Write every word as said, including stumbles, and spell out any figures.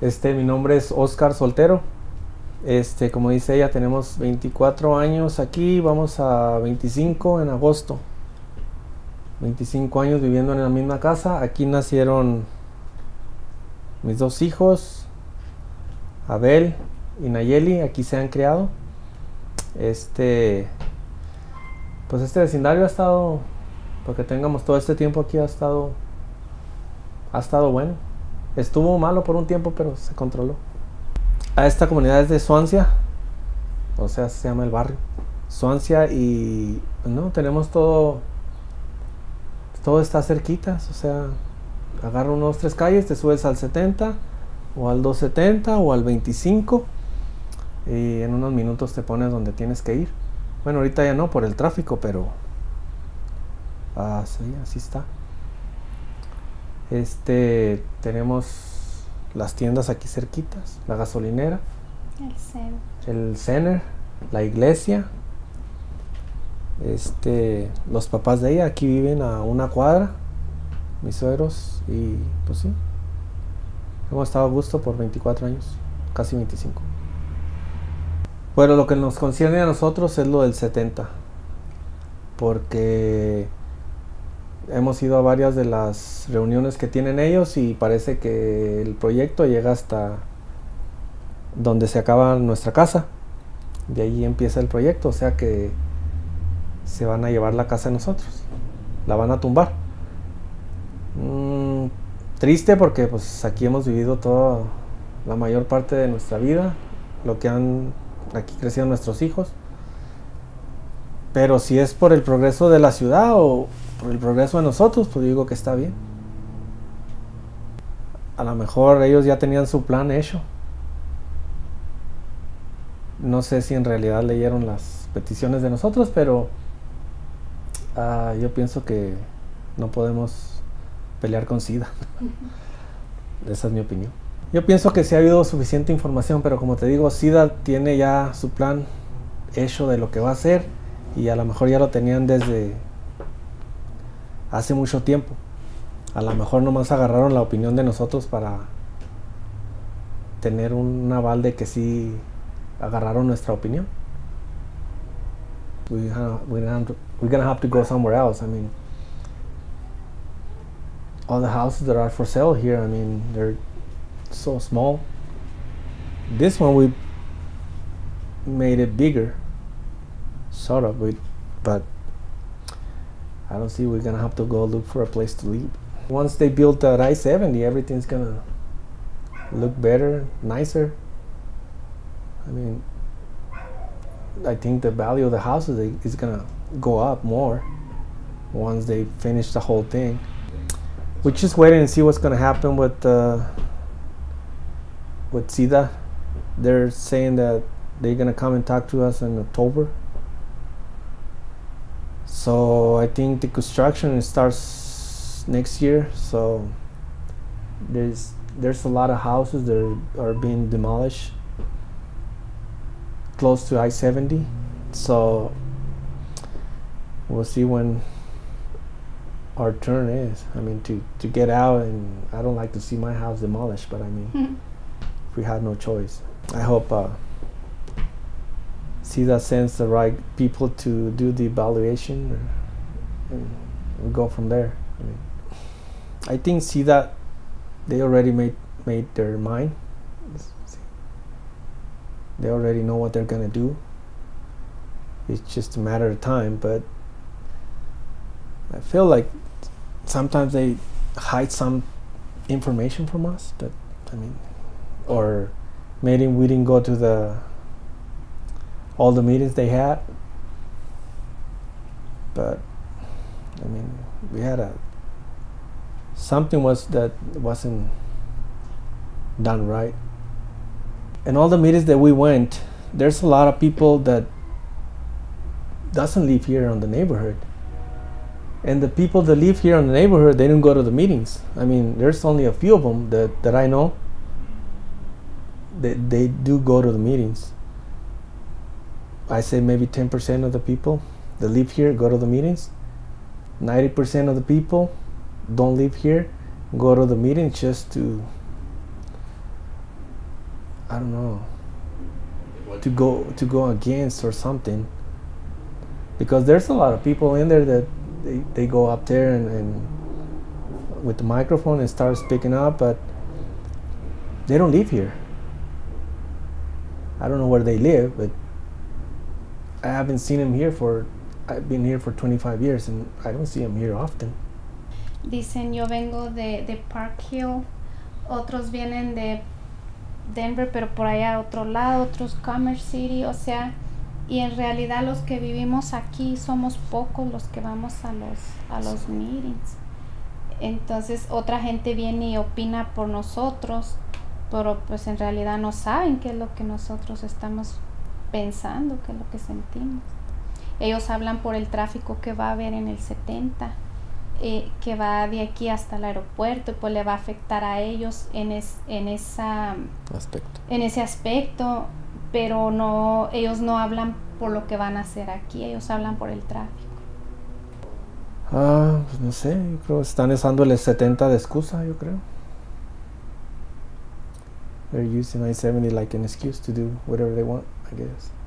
Este, mi nombre es Oscar Soltero. Este, como dice ella, tenemos veinticuatro años aquí, vamos a veinticinco en agosto. veinticinco años viviendo en la misma casa. Aquí nacieron mis dos hijos, Abel y Nayeli. Aquí se han criado. Este, pues este vecindario ha estado, porque tengamos todo este tiempo aquí, ha estado, ha estado bueno. Estuvo malo por un tiempo, pero se controló. A esta comunidad es de Swansea, o sea, se llama el barrio Swansea, y no tenemos todo, todo está cerquitas, o sea, agarra unos tres calles, te subes al setenta o al doscientos setenta o al veinticinco y en unos minutos te pones donde tienes que ir. Bueno, ahorita ya no por el tráfico, pero así, así está. Este, tenemos las tiendas aquí cerquitas, la gasolinera, el center, el center, la iglesia. Este, los papás de ella aquí viven a una cuadra, mis suegros, y pues sí, hemos estado a gusto por veinticuatro años, casi veinticinco. Bueno, lo que nos concierne a nosotros es lo del setenta, porque hemos ido a varias de las reuniones que tienen ellos y parece que el proyecto llega hasta donde se acaba nuestra casa. De ahí empieza el proyecto, o sea que se van a llevar la casa de nosotros, la van a tumbar. Mm, triste porque pues aquí hemos vivido toda la mayor parte de nuestra vida, lo que han aquí crecido nuestros hijos. Pero si es por el progreso de la ciudad o por el progreso de nosotros, pues digo que está bien. A lo mejor ellos ya tenían su plan hecho. No sé si en realidad leyeron las peticiones de nosotros, pero uh, yo pienso que no podemos pelear con SIDA. Esa es mi opinión. Yo pienso que sí ha habido suficiente información, pero como te digo, SIDA tiene ya su plan hecho de lo que va a hacer y a lo mejor ya lo tenían desde hace mucho tiempo. A lo mejor nomás agarraron la opinión de nosotros para tener un aval de que sí agarraron nuestra opinión. We have, we're, gonna have to, we're gonna have to go somewhere else. I mean, all the houses that are for sale here, I mean, they're so small. This one we made it bigger, sort of, but I don't see we're gonna have to go look for a place to live. Once they build that I seventy, everything's gonna look better, nicer. I mean, I think the value of the houses is gonna go up more once they finish the whole thing. We're just waiting and see what's gonna happen with uh, with SIDA. They're saying that they're gonna come and talk to us in October. So I think the construction starts next year. So there's there's a lot of houses that are, are being demolished close to I seventy. So we'll see when our turn is. I mean, to to get out, and I don't like to see my house demolished, but I mean, mm-hmm. if we had no choice. I hope uh, SIDA sends the right people to do the evaluation, or, and we go from there. I mean, I think SIDA, they already made made their mind. They already know what they're gonna do. It's just a matter of time. But I feel like sometimes they hide some information from us. That I mean, or maybe we didn't go to the all the meetings they had. But I mean, we had a something was that wasn't done right. In all the meetings that we went, there's a lot of people that doesn't live here in the neighborhood. And the people that live here in the neighborhood, they didn't go to the meetings. I mean, there's only a few of them that, that I know that they do go to the meetings. I say maybe ten percent of the people that live here go to the meetings. ninety percent of the people don't live here, go to the meetings just to I don't know, to go to go against or something, because there's a lot of people in there that they, they go up there and, and with the microphone and start speaking up, but they don't live here. I don't know where they live, but I haven't seen them here for, I've been here for twenty-five years and I don't see them here often. Dicen, yo vengo de, de Park Hill, otros vienen de Denver, pero por allá otro lado, otros Commerce City, o sea, y en realidad los que vivimos aquí somos pocos los que vamos a los, a los meetings. Entonces otra gente viene y opina por nosotros, pero pues en realidad no saben qué es lo que nosotros estamos pensando, qué es lo que sentimos. Ellos hablan por el tráfico que va a haber en el setenta, eh, que va de aquí hasta el aeropuerto, y pues le va a afectar a ellos en, es, en, esa, Aspecto. en ese aspecto, pero no, ellos no hablan por lo que van a hacer aquí, ellos hablan por el tráfico. Ah, pues no sé, yo creo que están usando el setenta de excusa, yo creo. They're using I seventy like an excuse to do whatever they want, I guess.